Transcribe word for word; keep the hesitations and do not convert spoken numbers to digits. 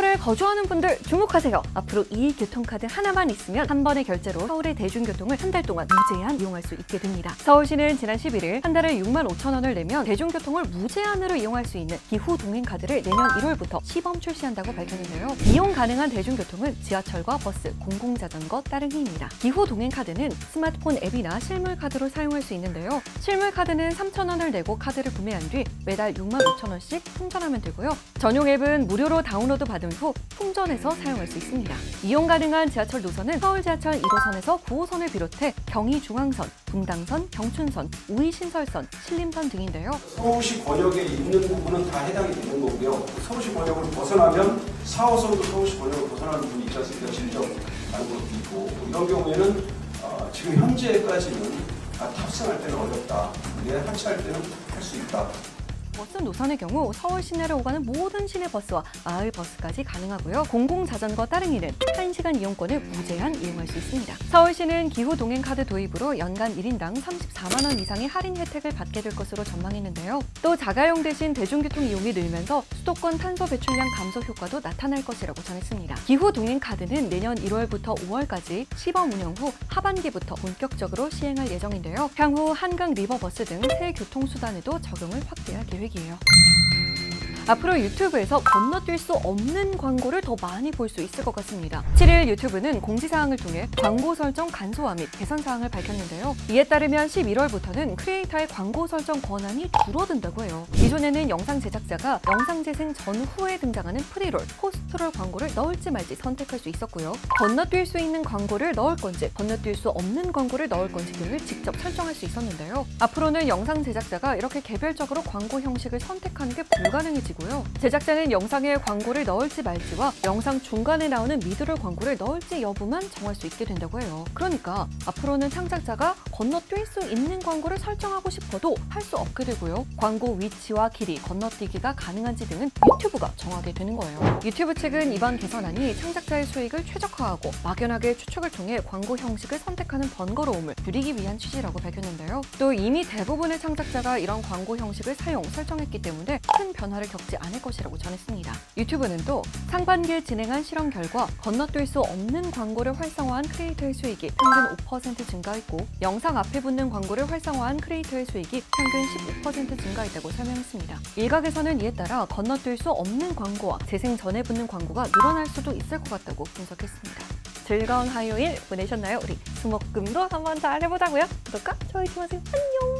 서울에 거주하는 분들 주목하세요. 앞으로 이 교통카드 하나만 있으면 한 번의 결제로 서울의 대중교통을 한 달 동안 무제한 이용할 수 있게 됩니다. 서울시는 지난 십일 일 한 달에 육만 오천 원을 내면 대중교통을 무제한으로 이용할 수 있는 기후 동행카드를 내년 일월부터 시범 출시한다고 밝혔는데요. 이용 가능한 대중교통은 지하철과 버스, 공공자전거 따릉이입니다. 기후 동행카드는 스마트폰 앱이나 실물카드로 사용할 수 있는데요. 실물카드는 삼천 원을 내고 카드를 구매한 뒤 매달 육만 오천 원씩 충전하면 되고요. 전용 앱은 무료로 다운로드 받은 후 충전해서 사용할 수 있습니다. 이용 가능한 지하철 노선은 서울지하철 일 호선에서 구 호선을 비롯해 경의중앙선, 분당선, 경춘선, 우이신설선, 신림선 등인데요. 서울시 권역에 있는 부분은 다 해당이 되는 거고요. 서울시 권역을 벗어나면 사 호선도 서울시 권역을 벗어나는 부분이 있지 않습니까? 진정 다른 것도 있고 이런 경우에는 어, 지금 현재까지는 아, 탑승할 때는 어렵다. 근데 하차할 때는 할 수 있다. 버스 노선의 경우 서울 시내를 오가는 모든 시내버스와 마을버스까지 가능하고요. 공공자전거 따릉이는 한 시간 이용권을 무제한 이용할 수 있습니다. 서울시는 기후 동행카드 도입으로 연간 일 인당 삼십사만 원 이상의 할인 혜택을 받게 될 것으로 전망했는데요. 또 자가용 대신 대중교통 이용이 늘면서 수도권 탄소 배출량 감소 효과도 나타날 것이라고 전했습니다. 기후 동행카드는 내년 일월부터 오월까지 시범 운영 후 하반기부터 본격적으로 시행할 예정인데요. 향후 한강 리버버스 등 새 교통수단에도 적용을 확대할 계획입니다. 이에요. 앞으로 유튜브에서 건너뛸 수 없는 광고를 더 많이 볼 수 있을 것 같습니다. 칠 일 유튜브는 공지사항을 통해 광고 설정 간소화 및 개선 사항을 밝혔는데요. 이에 따르면 십일월부터는 크리에이터의 광고 설정 권한이 줄어든다고 해요. 기존에는 영상 제작자가 영상 재생 전후에 등장하는 프리롤, 포스트롤 광고를 넣을지 말지 선택할 수 있었고요. 건너뛸 수 있는 광고를 넣을 건지, 건너뛸 수 없는 광고를 넣을 건지 등을 직접 설정할 수 있었는데요. 앞으로는 영상 제작자가 이렇게 개별적으로 광고 형식을 선택하는 게 불가능해지고 제작자는 영상에 광고를 넣을지 말지와 영상 중간에 나오는 미드롤 광고를 넣을지 여부만 정할 수 있게 된다고 해요. 그러니까 앞으로는 창작자가 건너뛸 수 있는 광고를 설정하고 싶어도 할 수 없게 되고요. 광고 위치와 길이, 건너뛰기가 가능한지 등은 유튜브가 정하게 되는 거예요. 유튜브 측은 이번 개선안이 창작자의 수익을 최적화하고 막연하게 추측을 통해 광고 형식을 선택하는 번거로움을 줄이기 위한 취지라고 밝혔는데요. 또 이미 대부분의 창작자가 이런 광고 형식을 사용, 설정했기 때문에 큰 변화를 겪지 않을 것이라고 전했습니다. 유튜브는 또 상반기에 진행한 실험 결과 건너뛸 수 없는 광고를 활성화한 크리에이터의 수익이 평균 오 퍼센트 증가했고 영상 앞에 붙는 광고를 활성화한 크리에이터의 수익이 평균 십오 퍼센트 증가했다고 설명했습니다. 일각에서는 이에 따라 건너뛸 수 없는 광고와 재생 전에 붙는 광고가 늘어날 수도 있을 것 같다고 분석했습니다. 즐거운 화요일 보내셨나요? 우리 수목금도 한번 잘 해보자고요. 구독과 좋아요, 안녕!